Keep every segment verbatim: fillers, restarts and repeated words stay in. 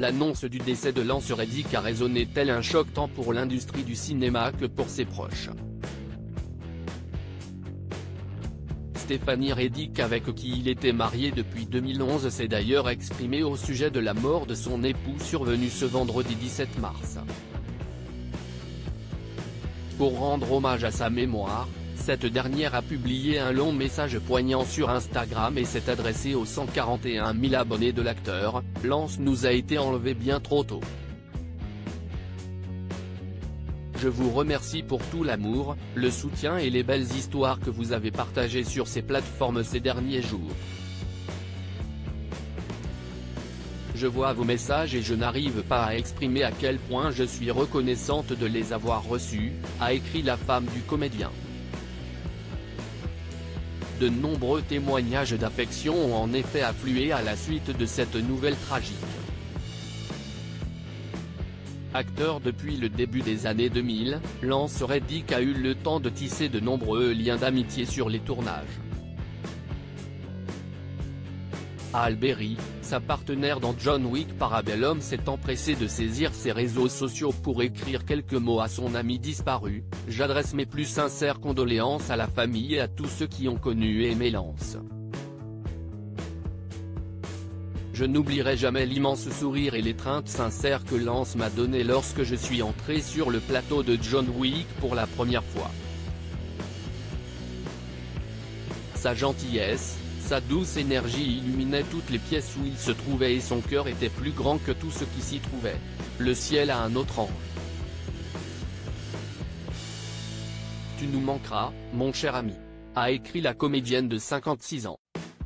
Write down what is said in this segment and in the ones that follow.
l'annonce du décès de Lance Reddick a résonné tel un choc tant pour l'industrie du cinéma que pour ses proches. Stephanie Reddick, avec qui il était marié depuis deux mille onze, s'est d'ailleurs exprimée au sujet de la mort de son époux survenue ce vendredi dix-sept mars. Pour rendre hommage à sa mémoire, cette dernière a publié un long message poignant sur Instagram et s'est adressée aux cent quarante et un mille abonnés de l'acteur. « Lance nous a été enlevé bien trop tôt. Je vous remercie pour tout l'amour, le soutien et les belles histoires que vous avez partagées sur ces plateformes ces derniers jours. Je vois vos messages et je n'arrive pas à exprimer à quel point je suis reconnaissante de les avoir reçus », a écrit la femme du comédien. De nombreux témoignages d'affection ont en effet afflué à la suite de cette nouvelle tragique. Acteur depuis le début des années deux mille, Lance Reddick a eu le temps de tisser de nombreux liens d'amitié sur les tournages. Halle Berry, sa partenaire dans John Wick Parabellum, s'est empressée de saisir ses réseaux sociaux pour écrire quelques mots à son ami disparu. « J'adresse mes plus sincères condoléances à la famille et à tous ceux qui ont connu et aimé Lance. Je n'oublierai jamais l'immense sourire et l'étreinte sincère que Lance m'a donné lorsque je suis entré sur le plateau de John Wick pour la première fois. Sa gentillesse, sa douce énergie illuminait toutes les pièces où il se trouvait et son cœur était plus grand que tout ce qui s'y trouvait. Le ciel a un autre ange. Tu nous manqueras, mon cher ami », a écrit la comédienne de cinquante-six ans.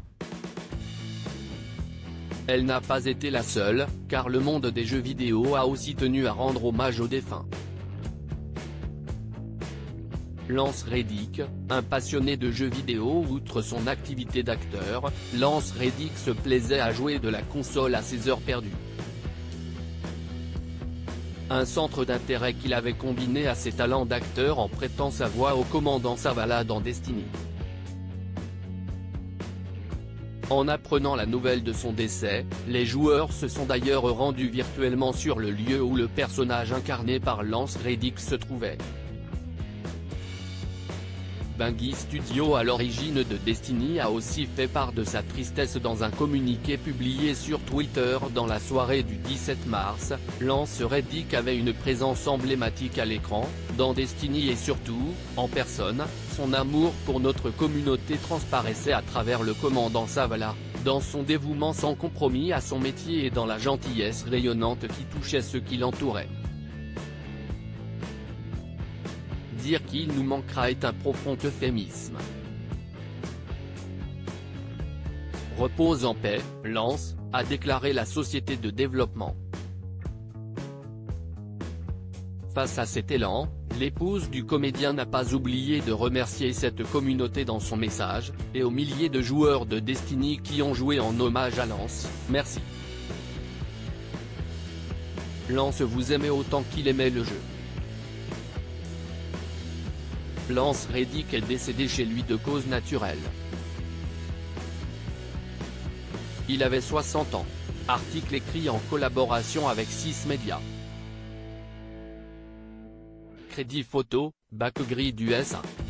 Elle n'a pas été la seule, car le monde des jeux vidéo a aussi tenu à rendre hommage aux défunts. Lance Reddick, un passionné de jeux vidéo. Outre son activité d'acteur, Lance Reddick se plaisait à jouer de la console à ses heures perdues. Un centre d'intérêt qu'il avait combiné à ses talents d'acteur en prêtant sa voix au commandant Zavala dans Destiny. En apprenant la nouvelle de son décès, les joueurs se sont d'ailleurs rendus virtuellement sur le lieu où le personnage incarné par Lance Reddick se trouvait. Bungie Studio, à l'origine de Destiny, a aussi fait part de sa tristesse dans un communiqué publié sur Twitter dans la soirée du dix-sept mars. Lance Reddick avait une présence emblématique à l'écran, dans Destiny et surtout, en personne. Son amour pour notre communauté transparaissait à travers le commandant Zavala, dans son dévouement sans compromis à son métier et dans la gentillesse rayonnante qui touchait ceux qui l'entouraient. Dire qu'il nous manquera est un profond euphémisme. Repose en paix, Lance, a déclaré la société de développement. Face à cet élan, l'épouse du comédien n'a pas oublié de remercier cette communauté dans son message, et aux milliers de joueurs de Destiny qui ont joué en hommage à Lance. Merci. Lance vous aimait autant qu'il aimait le jeu. Lance Reddick est décédé chez lui de cause naturelle. Il avait soixante ans. Article écrit en collaboration avec six médias. Crédit photo, backgrid U S A.